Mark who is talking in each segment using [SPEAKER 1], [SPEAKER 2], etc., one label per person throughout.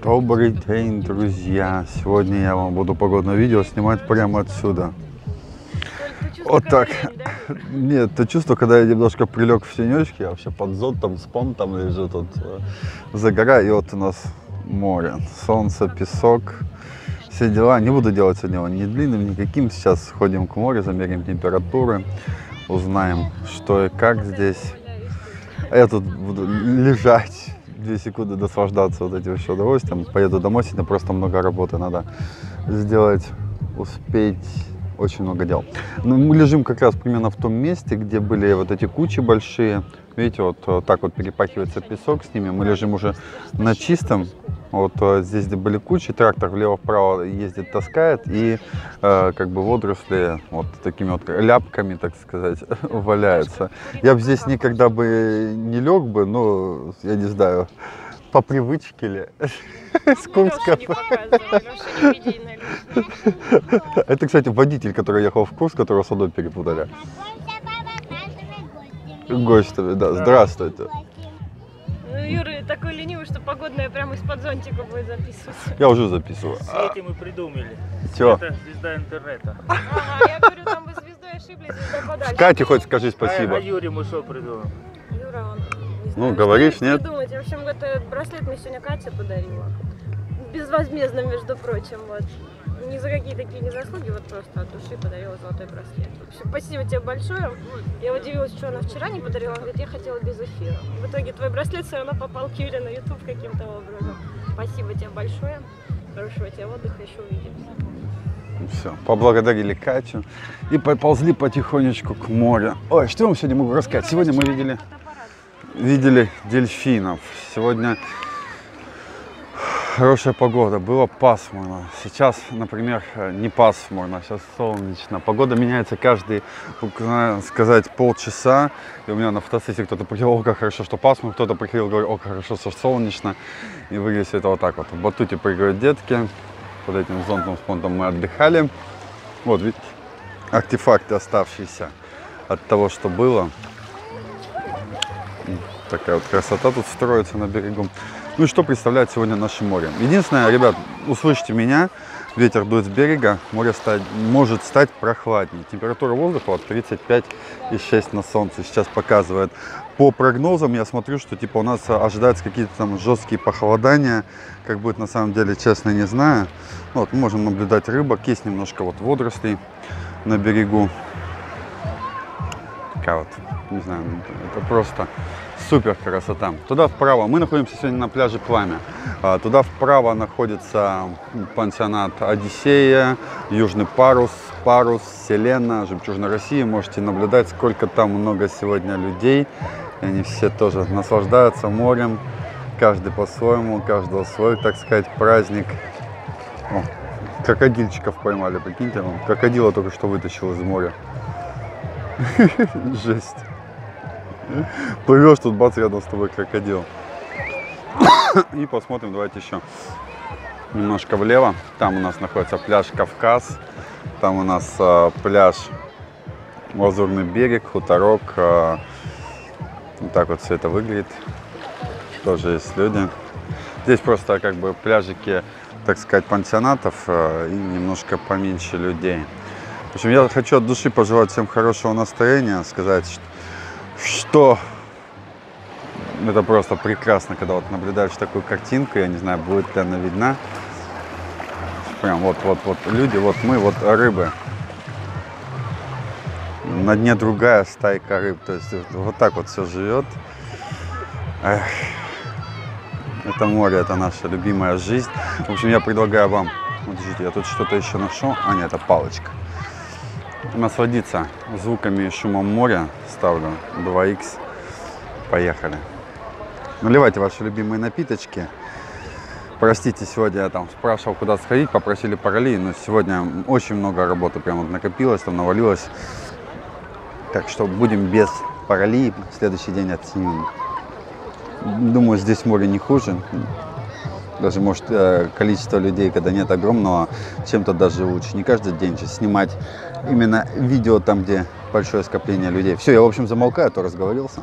[SPEAKER 1] Добрый день, друзья! Сегодня я вам буду погодное видео снимать прямо отсюда. Вот так. Нет, это чувство, когда я немножко прилег в тенечке, я вообще под зонтом, спон там лежу, тут загораю, и вот у нас море, солнце, песок, все дела. Не буду делать сегодня его ни длинным, никаким. Сейчас сходим к морю, замерим температуры, узнаем, что и как здесь. А я тут буду лежать 2 секунды, наслаждаться вот этим вообще удовольствием. Поеду домой, сегодня просто много работы надо сделать, успеть, очень много дел. Но мы лежим как раз примерно в том месте, где были вот эти кучи большие. Видите, вот так вот перепахивается песок с ними. Мы лежим уже на чистом. Вот здесь, где были кучи, трактор влево-вправо ездит, таскает, и как бы водоросли вот такими вот ляпками, так сказать, валяются. Я бы здесь никогда бы не лег бы, но я не знаю, по привычке ли. С Курска. Это, кстати, водитель, который ехал в Курск, которого с водой перепутали. Гостями, да. Здравствуйте.
[SPEAKER 2] Ну, Юра такой ленивый, что погодная прямо из-под зонтика будет записывать.
[SPEAKER 1] Я уже записываю.
[SPEAKER 3] С этим мы придумали.
[SPEAKER 1] Чё?
[SPEAKER 3] Это звезда интернета.
[SPEAKER 2] Ага, я говорю, там вы звездой ошиблись, звезда подальше.
[SPEAKER 1] Кате хоть скажи спасибо.
[SPEAKER 3] А Юре мы что придумали?
[SPEAKER 2] Юра, он... не знаю,
[SPEAKER 1] Ну, говоришь,
[SPEAKER 2] что
[SPEAKER 1] нет?
[SPEAKER 2] придумать. В общем, этот браслет мне сегодня Катя подарила. Безвозмездно, между прочим, вот. Ни за какие такие не заслуги, вот просто от души подарила золотой браслет. В общем, спасибо тебе большое. Я удивилась, что она вчера не подарила, она говорит, я хотела без эфира. В итоге твой браслет все равно попал к Юре на YouTube каким-то образом. Спасибо тебе большое. Хорошего тебе отдыха, еще увидимся.
[SPEAKER 1] Все, поблагодарили Катю и поползли потихонечку к морю. Ой, что я вам сегодня могу рассказать? Сегодня мы видели дельфинов. Сегодня хорошая погода, было пасмурно. Сейчас, например, не пасмурно, сейчас солнечно. Погода меняется каждые, сказать, полчаса. И у меня на фотосессии кто-то приходил, о, как хорошо, что пасмурно. Кто-то приходил, говорит, о, как хорошо, что солнечно. И выглядит все это вот так вот. В батуте прыгают детки. Под этим зонтом, спонтом мы отдыхали. Вот, видите, артефакты, оставшиеся от того, что было. Такая вот красота тут строится на берегу. Ну и что представляет сегодня наше море? Единственное, ребят, услышьте меня, ветер дует с берега, море может стать прохладнее. Температура воздуха вот 35,6 на солнце сейчас показывает. По прогнозам я смотрю, что типа у нас ожидаются какие-то там жесткие похолодания. Как будет на самом деле, честно, не знаю. Вот, мы можем наблюдать рыбок, есть немножко вот водорослей на берегу. Такая вот, не знаю, это просто супер красота. Туда вправо, мы находимся сегодня на пляже Пламя. Туда вправо находится пансионат Одиссея, Южный парус, Селена, Жемчужина России. Можете наблюдать, сколько там много сегодня людей. И они все тоже наслаждаются морем. Каждый по-своему, у каждого свой, так сказать, праздник. О, крокодильчиков поймали, прикиньте, крокодила только что вытащил из моря. Жесть. Плывешь, тут бац, рядом с тобой крокодил. И посмотрим, давайте еще немножко влево. Там у нас находится пляж Кавказ. Там у нас пляж Лазурный берег, хуторок. Вот так вот все это выглядит. Тоже есть люди. Здесь просто как бы пляжики, так сказать, пансионатов и немножко поменьше людей. В общем, я хочу от души пожелать всем хорошего настроения, сказать, что это просто прекрасно, когда вот наблюдаешь такую картинку, я не знаю, будет ли она видна. Прям вот люди, вот мы, вот рыбы. На дне другая стайка рыб, то есть вот так вот все живет. Эх. Это море, это наша любимая жизнь. В общем, я предлагаю вам, вот, видите, я тут что-то еще нашел, а нет, это палочка. Насладиться звуками и шумом моря. Ставлю 2х. Поехали. Наливайте ваши любимые напиточки. Простите, сегодня я там спрашивал, куда сходить, попросили параллели, но сегодня очень много работы прям вот накопилось, там навалилось. Так что будем без параллелей, следующий день отснимем. Думаю, здесь море не хуже. Даже, может, количество людей, когда нет огромного, чем-то даже лучше. Не каждый день же снимать именно видео там, где большое скопление людей. Все, я, в общем, замолкаю, а то разговорился.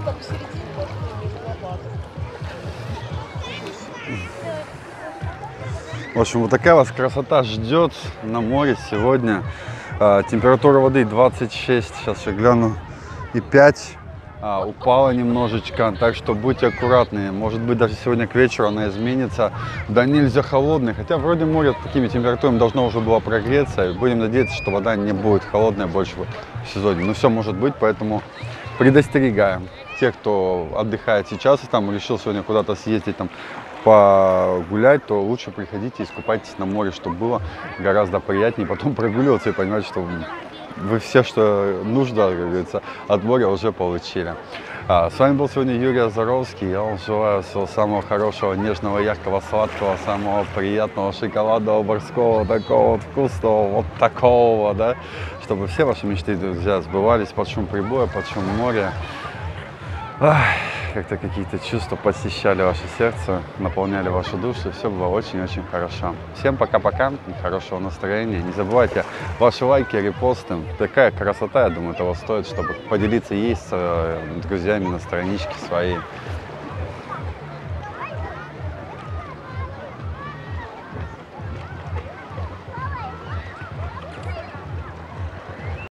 [SPEAKER 1] В общем, вот такая вас красота ждет на море сегодня. Температура воды 26, сейчас я гляну, и 5. Упала немножечко, так что будьте аккуратны. Может быть, даже сегодня к вечеру она изменится. Да нельзя холодной, хотя вроде море такими температурами должно уже было прогреться. И будем надеяться, что вода не будет холодная больше в сезоне. Но все может быть, поэтому предостерегаем. Те, кто отдыхает сейчас и там решил сегодня куда-то съездить, там, погулять, то лучше приходите, искупайтесь на море, чтобы было гораздо приятнее потом прогуливаться и понимать, что вы все, что нужно, как говорится, от моря уже получили. С вами был сегодня Юрий Озоровский. Я вам желаю всего самого хорошего, нежного, яркого, сладкого, самого приятного, шоколадного, морского, такого вот вкусного, вот такого, да, чтобы все ваши мечты, друзья, сбывались под шум прибоя, под шум моря. Как-то какие-то чувства посещали ваше сердце, наполняли вашу душу, все было очень-очень хорошо. Всем пока-пока, хорошего настроения. Не забывайте ваши лайки, репосты. Такая красота, я думаю, того стоит, чтобы поделиться ей с друзьями на страничке своей.